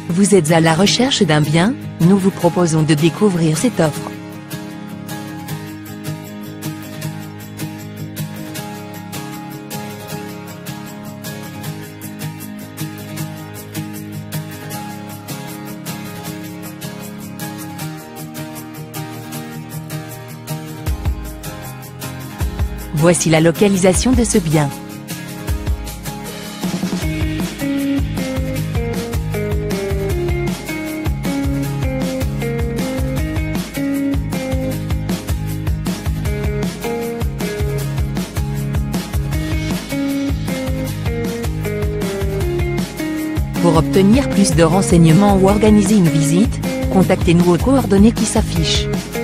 Vous êtes à la recherche d'un bien? Nous vous proposons de découvrir cette offre. Voici la localisation de ce bien. Pour obtenir plus de renseignements ou organiser une visite, contactez-nous aux coordonnées qui s'affichent.